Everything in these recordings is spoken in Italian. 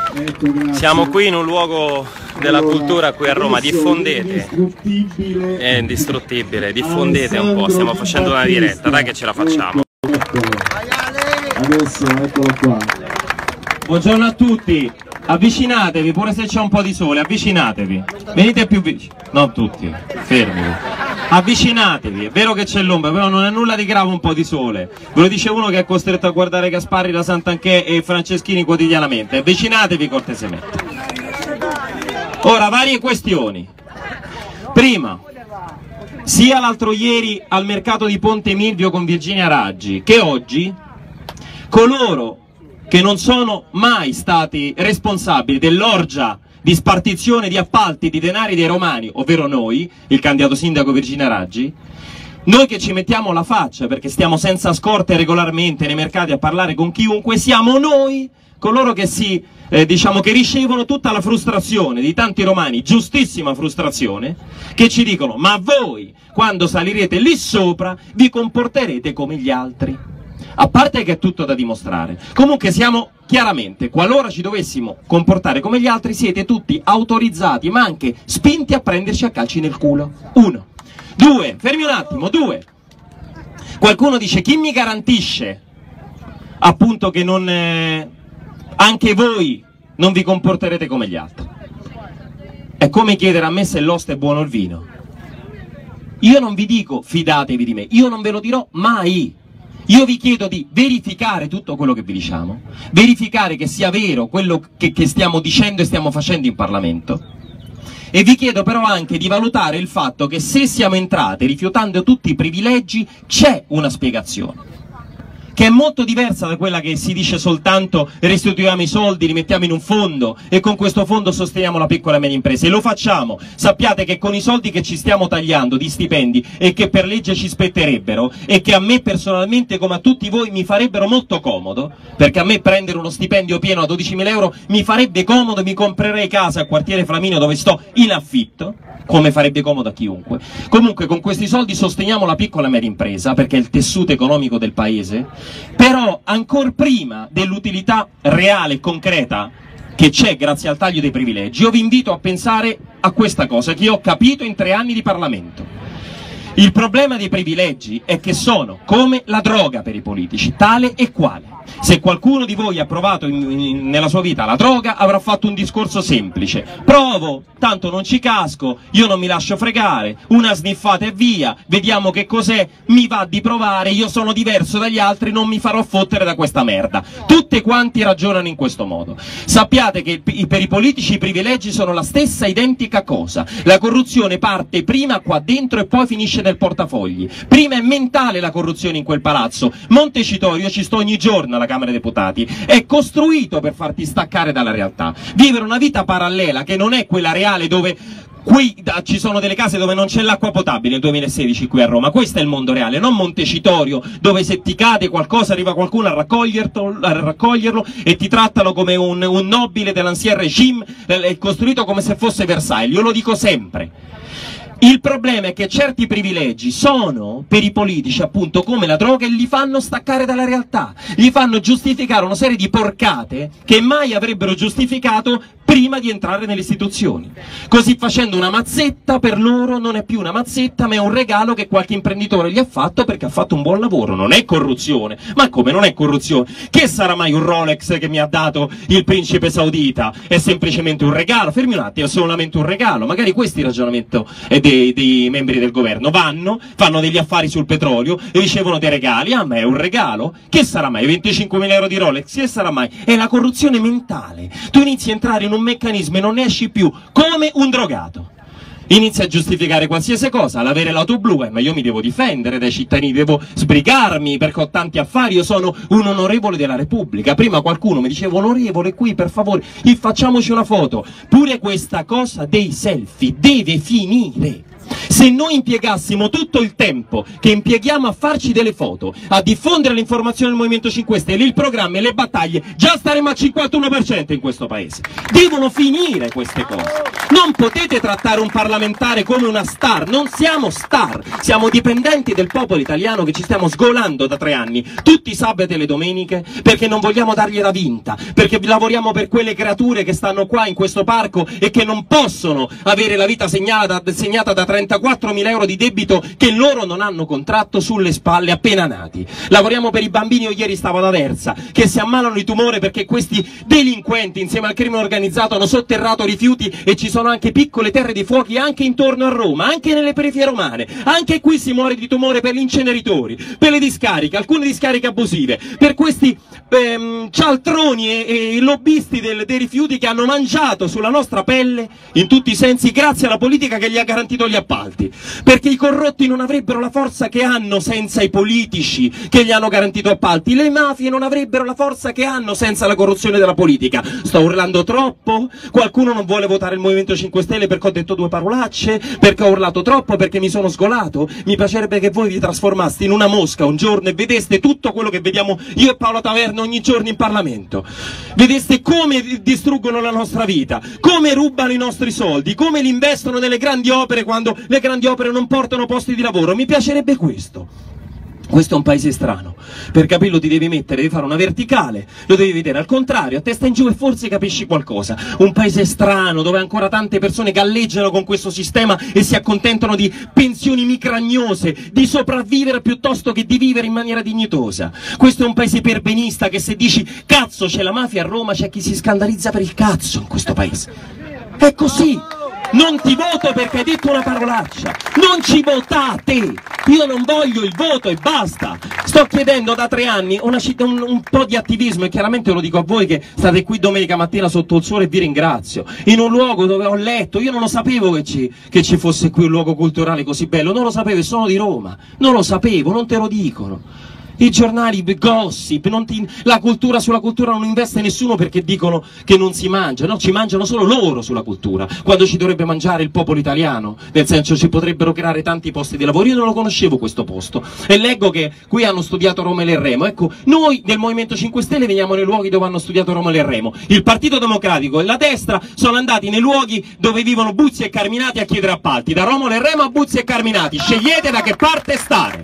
Siamo qui in un luogo della cultura qui a Roma, diffondete, è indistruttibile, diffondete un po', stiamo facendo una diretta, dai che ce la facciamo. Adesso eccolo qua. Buongiorno a tutti, avvicinatevi pure se c'è un po' di sole, avvicinatevi, venite più vicini, non tutti, fermi, avvicinatevi, è vero che c'è l'ombra, però non è nulla di grave un po' di sole, ve lo dice uno che è costretto a guardare Gasparri, la Santanchè e Franceschini quotidianamente, avvicinatevi cortesemente. Ora, varie questioni. Prima, sia l'altro ieri al mercato di Ponte Milvio con Virginia Raggi, che oggi coloro che non sono mai stati responsabili dell'orgia di spartizione di appalti di denari dei romani, ovvero noi, il candidato sindaco Virginia Raggi, noi che ci mettiamo la faccia perché stiamo senza scorte regolarmente nei mercati a parlare con chiunque, siamo noi coloro che che ricevono tutta la frustrazione di tanti romani, giustissima frustrazione, che ci dicono: ma voi quando salirete lì sopra vi comporterete come gli altri. A parte che è tutto da dimostrare, comunque siamo chiaramente, qualora ci dovessimo comportare come gli altri, siete tutti autorizzati ma anche spinti a prenderci a calci nel culo. 1. 2, fermi un attimo, 2. Qualcuno dice: chi mi garantisce appunto che anche voi non vi comporterete come gli altri? È come chiedere a me se l'oste è buono il vino. Io non vi dico fidatevi di me, io non ve lo dirò mai. Io vi chiedo di verificare tutto quello che vi diciamo, verificare che sia vero quello che stiamo dicendo e stiamo facendo in Parlamento, e vi chiedo però anche di valutare il fatto che se siamo entrati rifiutando tutti i privilegi c'è una spiegazione, che è molto diversa da quella che si dice soltanto restituiamo i soldi, li mettiamo in un fondo e con questo fondo sosteniamo la piccola e media impresa, e lo facciamo. Sappiate che con i soldi che ci stiamo tagliando di stipendi e che per legge ci spetterebbero e che a me personalmente come a tutti voi mi farebbero molto comodo, perché a me prendere uno stipendio pieno a 12.000 euro mi farebbe comodo, mi comprerei casa al quartiere Flaminio dove sto in affitto, come farebbe comodo a chiunque. Comunque con questi soldi sosteniamo la piccola e media impresa perché è il tessuto economico del paese, però ancor prima dell'utilità reale e concreta che c'è grazie al taglio dei privilegi, io vi invito a pensare a questa cosa che io ho capito in 3 anni di Parlamento. Il problema dei privilegi è che sono come la droga per i politici, tale e quale. Se qualcuno di voi ha provato nella sua vita la droga avrà fatto un discorso semplice: provo, tanto non ci casco, io non mi lascio fregare, una sniffata e via, vediamo che cos'è, mi va di provare, io sono diverso dagli altri, non mi farò fottere da questa merda. Tutte quanti ragionano in questo modo. Sappiate che per i politici i privilegi sono la stessa identica cosa. La corruzione parte prima qua dentro e poi finisce nel portafogli. Prima è mentale la corruzione in quel palazzo. Montecitorio, io ci sto ogni giorno alla Camera dei Deputati, è costruito per farti staccare dalla realtà, vivere una vita parallela che non è quella reale, dove qui ci sono delle case dove non c'è l'acqua potabile nel 2016 qui a Roma. Questo è il mondo reale, non Montecitorio dove se ti cade qualcosa arriva qualcuno a raccoglierlo e ti trattano come un nobile dell'ancien regime, è costruito come se fosse Versailles. Io lo dico sempre. Il problema è che certi privilegi sono per i politici appunto come la droga e li fanno staccare dalla realtà, gli fanno giustificare una serie di porcate che mai avrebbero giustificato prima di entrare nelle istituzioni. Così facendo una mazzetta per loro non è più una mazzetta ma è un regalo che qualche imprenditore gli ha fatto perché ha fatto un buon lavoro. Non è corruzione. Ma come non è corruzione? Che sarà mai un Rolex che mi ha dato il principe saudita? È semplicemente un regalo. Fermi un attimo, è solamente un regalo. Magari questo è il ragionamento dei membri del governo. Fanno degli affari sul petrolio e ricevono dei regali. Ah, ma è un regalo? Che sarà mai? 25.000 euro di Rolex? Che sarà mai? È la corruzione mentale. Tu inizi a entrare in un meccanismo e non ne esci più, come un drogato. Inizia a giustificare qualsiasi cosa, l'avere l'auto blu, ma io mi devo difendere dai cittadini, devo sbrigarmi perché ho tanti affari, io sono un onorevole della Repubblica. Prima qualcuno mi diceva: onorevole, qui per favore, facciamoci una foto. Pure questa cosa dei selfie deve finire. Se noi impiegassimo tutto il tempo che impieghiamo a farci delle foto, a diffondere l'informazione del Movimento 5 Stelle, il programma e le battaglie, già staremo al 51% in questo paese. Devono finire queste cose. Non potete trattare un parlamentare come una star, non siamo star, siamo dipendenti del popolo italiano che ci stiamo sgolando da 3 anni, tutti i sabati e le domeniche, perché non vogliamo dargliela vinta, perché lavoriamo per quelle creature che stanno qua in questo parco e che non possono avere la vita segnata da 34.000 euro di debito che loro non hanno contratto sulle spalle appena nati. Lavoriamo per i bambini, io ieri stavo ad Aversa, che si ammalano di tumore perché questi delinquenti insieme al crimine organizzato hanno sotterrato rifiuti e ci sono anche piccole terre di fuochi anche intorno a Roma, anche nelle periferie romane. Anche qui si muore di tumore per gli inceneritori, per le discariche, alcune discariche abusive, per questi cialtroni e lobbisti dei rifiuti che hanno mangiato sulla nostra pelle in tutti i sensi grazie alla politica che gli ha garantito gli appalti, perché i corrotti non avrebbero la forza che hanno senza i politici che gli hanno garantito appalti, le mafie non avrebbero la forza che hanno senza la corruzione della politica. Sto urlando troppo? Qualcuno non vuole votare il Movimento 5 Stelle perché ho detto 2 parolacce, perché ho urlato troppo, perché mi sono sgolato? Mi piacerebbe che voi vi trasformaste in una mosca un giorno e vedeste tutto quello che vediamo io e Paolo Taverna ogni giorno in Parlamento, vedeste come distruggono la nostra vita, come rubano i nostri soldi, come li investono nelle grandi opere quando le grandi opere non portano posti di lavoro. Mi piacerebbe questo. Questo è un paese strano, per capirlo ti devi mettere, devi fare una verticale, lo devi vedere al contrario, a testa in giù e forse capisci qualcosa. Un paese strano dove ancora tante persone galleggiano con questo sistema e si accontentano di pensioni micragnose, di sopravvivere piuttosto che di vivere in maniera dignitosa. Questo è un paese perbenista che se dici cazzo c'è la mafia a Roma c'è chi si scandalizza per il cazzo in questo paese. È così. Non ti voto perché hai detto una parolaccia, non ci votate, io non voglio il voto e basta. Sto chiedendo da 3 anni un po' di attivismo e chiaramente lo dico a voi che state qui domenica mattina sotto il sole e vi ringrazio, in un luogo dove ho letto, io non lo sapevo che ci fosse qui un luogo culturale così bello, non lo sapevo e sono di Roma, non lo sapevo, non te lo dicono. I giornali, gossip, la cultura, sulla cultura non investe nessuno perché dicono che non si mangia, no, ci mangiano solo loro sulla cultura, quando ci dovrebbe mangiare il popolo italiano, nel senso ci potrebbero creare tanti posti di lavoro. Io non lo conoscevo questo posto e leggo che qui hanno studiato Romolo e Remo. Ecco, noi del Movimento 5 Stelle veniamo nei luoghi dove hanno studiato Romolo e Remo, il Partito Democratico e la destra sono andati nei luoghi dove vivono Buzzi e Carminati a chiedere appalti, da Romolo e Remo a Buzzi e Carminati, scegliete da che parte stare.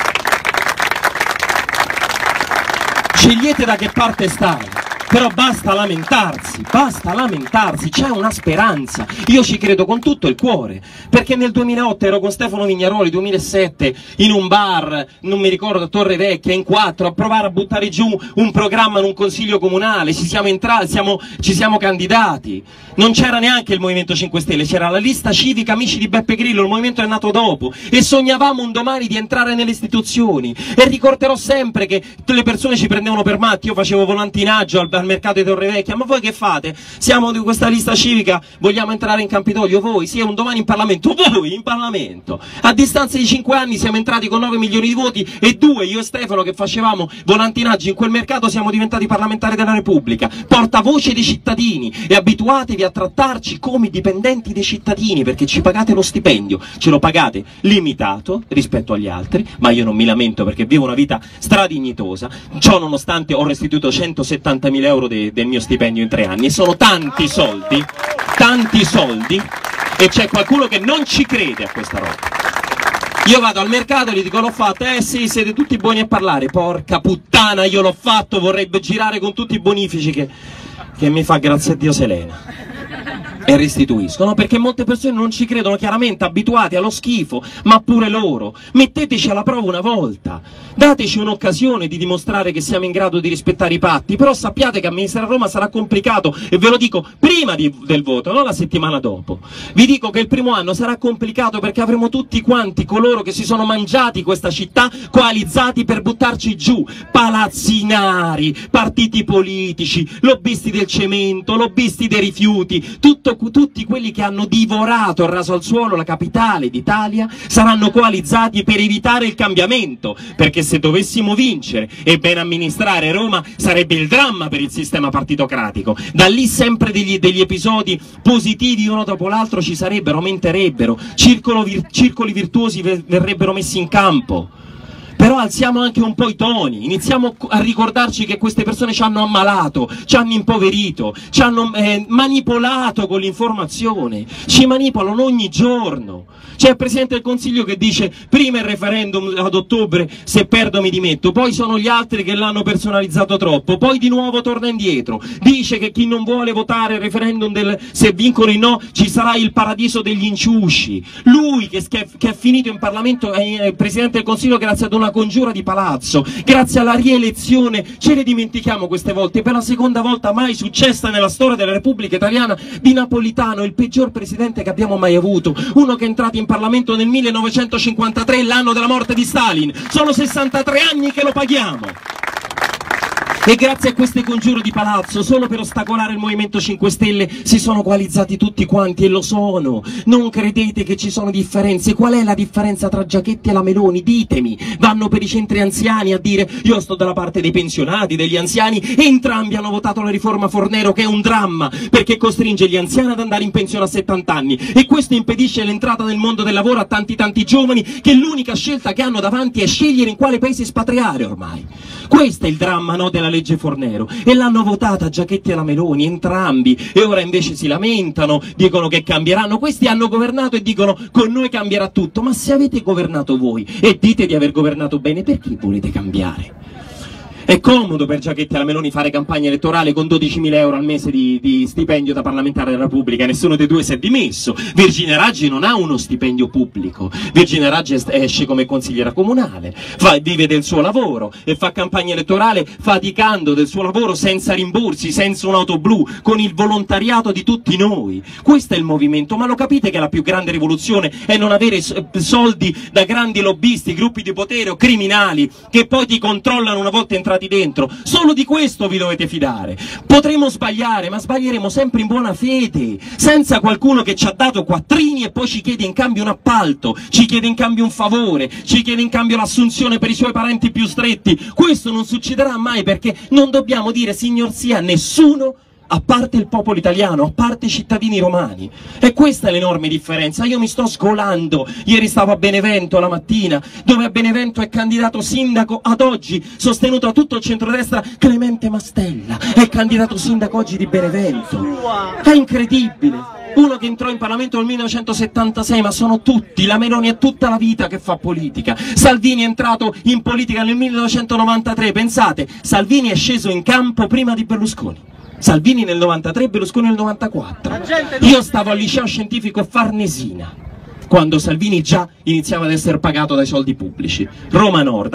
Scegliete da che parte stare, però basta lamentarsi, c'è una speranza, io ci credo con tutto il cuore, perché nel 2008 ero con Stefano Vignaroli, 2007, in un bar, non mi ricordo, a Torre Vecchia, in 4, a provare a buttare giù un programma in un consiglio comunale, ci siamo entrati, ci siamo candidati, non c'era neanche il Movimento 5 Stelle, c'era la lista civica Amici di Beppe Grillo, il movimento è nato dopo, e sognavamo un domani di entrare nelle istituzioni, e ricorderò sempre che le persone ci prendevano per matti, io facevo volantinaggio al mercato di Torre Vecchia, ma voi che fate? Siamo di questa lista civica, vogliamo entrare in Campidoglio, voi? Sì, un domani in Parlamento, voi in Parlamento! A distanza di 5 anni siamo entrati con 9 milioni di voti e 2, io e Stefano che facevamo volantinaggi in quel mercato siamo diventati parlamentari della Repubblica, portavoce dei cittadini, e abituatevi a trattarci come dipendenti dei cittadini perché ci pagate lo stipendio, ce lo pagate limitato rispetto agli altri, ma io non mi lamento perché vivo una vita stradignitosa, ciò nonostante ho restituito 170.000 euro del mio stipendio in 3 anni e sono tanti soldi e c'è qualcuno che non ci crede a questa roba. Io vado al mercato e gli dico l'ho fatto, sì siete tutti buoni a parlare, porca puttana io l'ho fatto, vorrebbe girare con tutti i bonifici che mi fa grazie a Dio Selena. E restituiscono perché molte persone non ci credono, chiaramente abituati allo schifo, ma pure loro. Metteteci alla prova una volta, dateci un'occasione di dimostrare che siamo in grado di rispettare i patti, però sappiate che amministrare a Roma sarà complicato e ve lo dico prima del voto, non la settimana dopo. Vi dico che il primo anno sarà complicato perché avremo tutti quanti coloro che si sono mangiati questa città coalizzati per buttarci giù, palazzinari, partiti politici, lobbisti del cemento, lobbisti dei rifiuti, tutti quelli che hanno divorato e raso al suolo la capitale d'Italia saranno coalizzati per evitare il cambiamento, perché se dovessimo vincere e ben amministrare Roma sarebbe il dramma per il sistema partitocratico. Da lì sempre degli episodi positivi uno dopo l'altro ci sarebbero, aumenterebbero, circoli virtuosi verrebbero messi in campo. Però alziamo anche un po' i toni, iniziamo a ricordarci che queste persone ci hanno ammalato, ci hanno impoverito, ci hanno manipolato con l'informazione, ci manipolano ogni giorno. C'è il Presidente del Consiglio che dice prima il referendum ad ottobre, se perdo mi dimetto, poi sono gli altri che l'hanno personalizzato troppo, poi di nuovo torna indietro, dice che chi non vuole votare il referendum se vincono i no ci sarà il paradiso degli inciusci. Lui che è finito in Parlamento è il Presidente del Consiglio grazie ad una congiura di palazzo, grazie alla rielezione. Ce ne dimentichiamo queste volte, per la seconda volta mai successa nella storia della Repubblica Italiana, di Napolitano, il peggior presidente che abbiamo mai avuto, uno che è entrato in Parlamento nel 1953, l'anno della morte di Stalin. Sono 63 anni che lo paghiamo. E grazie a queste congiure di palazzo, solo per ostacolare il Movimento 5 Stelle, si sono coalizzati tutti quanti, e lo sono. Non credete che ci sono differenze? Qual è la differenza tra Giachetti e la Meloni? Ditemi. Vanno per i centri anziani a dire io sto dalla parte dei pensionati, degli anziani, e entrambi hanno votato la riforma Fornero, che è un dramma, perché costringe gli anziani ad andare in pensione a 70 anni, e questo impedisce l'entrata nel mondo del lavoro a tanti giovani, che l'unica scelta che hanno davanti è scegliere in quale paese espatriare ormai. Questo è il dramma, no, della legge Fornero, e l'hanno votata Giachetti e la Meloni, entrambi, e ora invece si lamentano, dicono che cambieranno. Questi hanno governato e dicono con noi cambierà tutto. Ma se avete governato voi e dite di aver governato bene, perché volete cambiare? È comodo per Giachetti e la Meloni fare campagna elettorale con 12.000 euro al mese di stipendio da parlamentare della Repubblica, nessuno dei due si è dimesso. Virginia Raggi non ha uno stipendio pubblico, Virginia Raggi esce come consigliera comunale, vive del suo lavoro e fa campagna elettorale faticando del suo lavoro, senza rimborsi, senza un'auto blu, con il volontariato di tutti noi. Questo è il movimento. Ma lo capite che la più grande rivoluzione è non avere soldi da grandi lobbisti, gruppi di potere o criminali che poi ti controllano una volta entrati dentro? Solo di questo vi dovete fidare. Potremo sbagliare, ma sbaglieremo sempre in buona fede, senza qualcuno che ci ha dato quattrini e poi ci chiede in cambio un appalto, ci chiede in cambio un favore, ci chiede in cambio l'assunzione per i suoi parenti più stretti. Questo non succederà mai, perché non dobbiamo dire signor sì a nessuno, a parte il popolo italiano, a parte i cittadini romani. E questa è l'enorme differenza. Io mi sto sgolando. Ieri stavo a Benevento la mattina, dove a Benevento è candidato sindaco ad oggi, sostenuto da tutto il centrodestra, Clemente Mastella. È candidato sindaco oggi di Benevento. È incredibile. Uno che entrò in Parlamento nel 1976, ma sono tutti. La Meloni è tutta la vita che fa politica. Salvini è entrato in politica nel 1993. Pensate, Salvini è sceso in campo prima di Berlusconi. Salvini nel 93, Berlusconi nel 94. Io stavo al liceo scientifico Farnesina quando Salvini già iniziava ad essere pagato dai soldi pubblici. Roma Nord,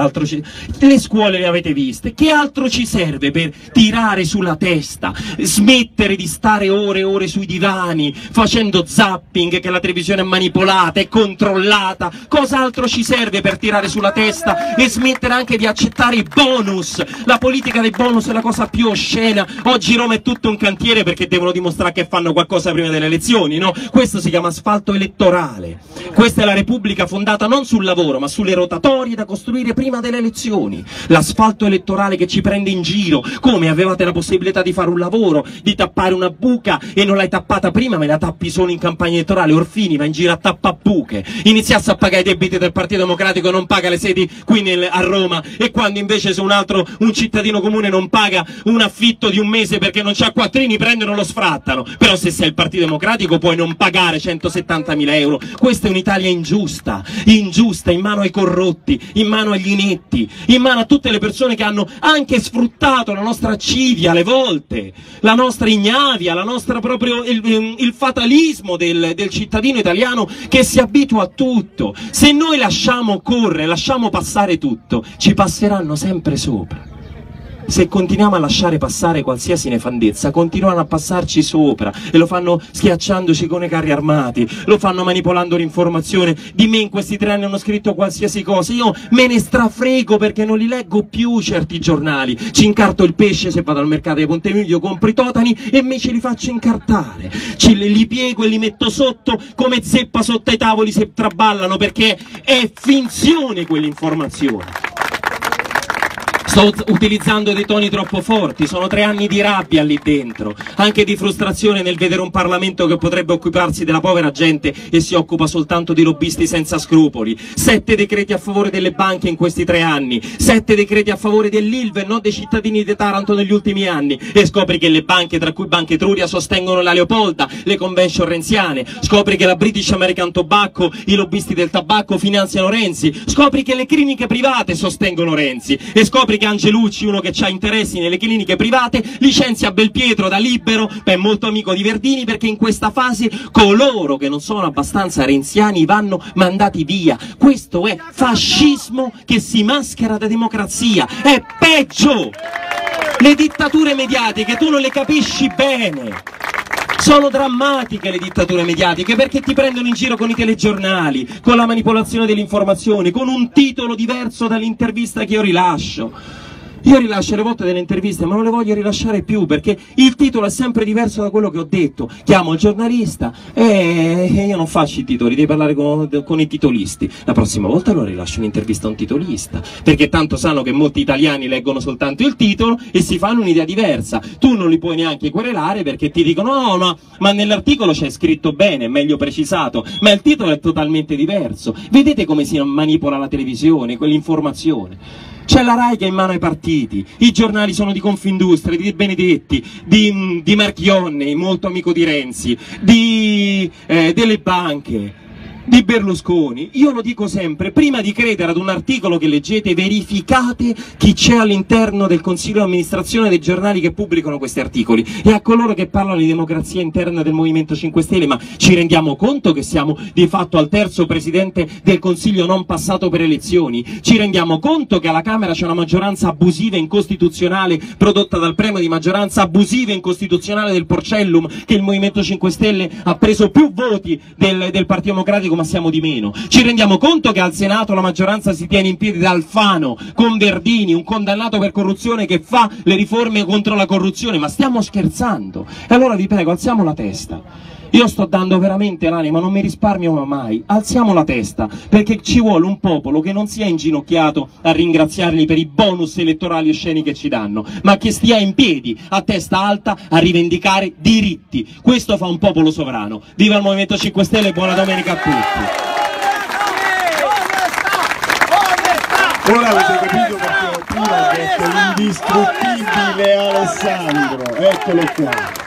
le scuole le avete viste. Che altro ci serve per tirare sulla testa, smettere di stare ore e ore sui divani facendo zapping, che la televisione è manipolata, è controllata? Cos'altro ci serve per tirare sulla testa e smettere anche di accettare i bonus? La politica dei bonus è la cosa più oscena. Oggi Roma è tutto un cantiere perché devono dimostrare che fanno qualcosa prima delle elezioni, no? Questo si chiama asfalto elettorale. Questa è la Repubblica fondata non sul lavoro, ma sulle rotatorie da costruire prima delle elezioni. L'asfalto elettorale che ci prende in giro. Come avevate la possibilità di fare un lavoro, di tappare una buca e non l'hai tappata prima, ma la tappi solo in campagna elettorale. Orfini va in giro a tappabuche, iniziasse a pagare i debiti del Partito Democratico e non paga le sedi qui a Roma, e quando invece se un cittadino comune non paga un affitto di un mese perché non c'ha quattrini, prendono lo sfrattano. Però se sei il Partito Democratico puoi non pagare 170.000 euro. Questa è un'Italia ingiusta, in mano ai corrotti, in mano agli inetti, in mano a tutte le persone che hanno anche sfruttato la nostra accidia alle volte, la nostra ignavia, la nostra proprio il fatalismo del cittadino italiano che si abitua a tutto. Se noi lasciamo correre, lasciamo passare tutto, ci passeranno sempre sopra. Se continuiamo a lasciare passare qualsiasi nefandezza, continuano a passarci sopra, e lo fanno schiacciandoci con i carri armati, lo fanno manipolando l'informazione. Di me in questi 3 anni hanno scritto qualsiasi cosa, io me ne strafrego perché non li leggo più certi giornali. Ci incarto il pesce se vado al mercato di Ponte Milvio, compro i totani e me ce li faccio incartare, li piego e li metto sotto come zeppa sotto ai tavoli se traballano, perché è finzione quell'informazione. Sto utilizzando dei toni troppo forti, sono 3 anni di rabbia lì dentro, anche di frustrazione nel vedere un Parlamento che potrebbe occuparsi della povera gente e si occupa soltanto di lobbisti senza scrupoli. 7 decreti a favore delle banche in questi 3 anni, 7 decreti a favore dell'Ilva e non dei cittadini di Taranto negli ultimi anni, e scopri che le banche, tra cui Banca Etruria, sostengono la Leopolda, le convention renziane, scopri che la British American Tobacco, i lobbisti del tabacco finanziano Renzi, scopri che le cliniche private sostengono Renzi, e scopri che Angelucci, uno che ha interessi nelle cliniche private, licenzia Belpietro da Libero, è molto amico di Verdini, perché in questa fase coloro che non sono abbastanza renziani vanno mandati via. Questo è fascismo che si maschera da democrazia, è peggio! Le dittature mediatiche tu non le capisci bene. Sono drammatiche le dittature mediatiche, perché ti prendono in giro con i telegiornali, con la manipolazione dell'informazione, con un titolo diverso dall'intervista che io rilascio. Io rilascio alle volte delle interviste, ma non le voglio rilasciare più, perché il titolo è sempre diverso da quello che ho detto. Chiamo il giornalista e io non faccio i titoli, devi parlare con i titolisti. La prossima volta lo rilascio un'intervista a un titolista, perché tanto sanno che molti italiani leggono soltanto il titolo e si fanno un'idea diversa. Tu non li puoi neanche querelare, perché ti dicono no, ma nell'articolo c'è scritto bene, è meglio precisato, ma il titolo è totalmente diverso. Vedete come si manipola la televisione, quell'informazione? C'è la Rai che è in mano ai partiti, i giornali sono di Confindustria, di Benedetti, di Marchionne, molto amico di Renzi, delle banche, di Berlusconi. Io lo dico sempre, prima di credere ad un articolo che leggete, verificate chi c'è all'interno del consiglio di amministrazione dei giornali che pubblicano questi articoli, e a coloro che parlano di democrazia interna del Movimento 5 Stelle, ma ci rendiamo conto che siamo di fatto al 3° presidente del consiglio non passato per elezioni? Ci rendiamo conto che alla Camera c'è una maggioranza abusiva e incostituzionale prodotta dal premio di maggioranza abusiva e incostituzionale del Porcellum, che il Movimento 5 Stelle ha preso più voti del Partito Democratico, ma siamo di meno? Ci rendiamo conto che al Senato la maggioranza si tiene in piedi da Alfano, con Verdini, un condannato per corruzione che fa le riforme contro la corruzione? Ma stiamo scherzando? E allora vi prego, alziamo la testa. Io sto dando veramente l'anima, non mi risparmio mai. Alziamo la testa, perché ci vuole un popolo che non sia inginocchiato a ringraziarli per i bonus elettorali osceni che ci danno, ma che stia in piedi, a testa alta, a rivendicare diritti. Questo fa un popolo sovrano. Viva il Movimento 5 Stelle e buona domenica a tutti. Ora avete capito perché prima ho detto l'indistruttibile Alessandro, eccolo qua.